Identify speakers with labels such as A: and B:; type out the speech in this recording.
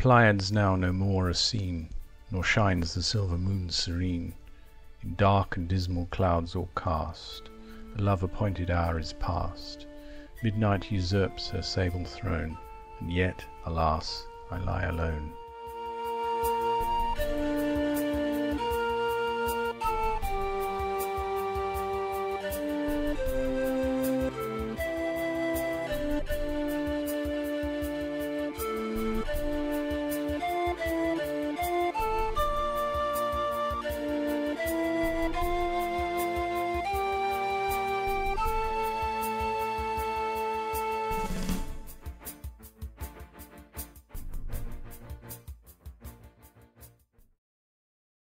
A: Pleiads now no more are seen, nor shines the silver moon serene. In dark and dismal clouds all cast, the love-appointed hour is past. Midnight usurps her sable throne, and yet, alas, I lie alone.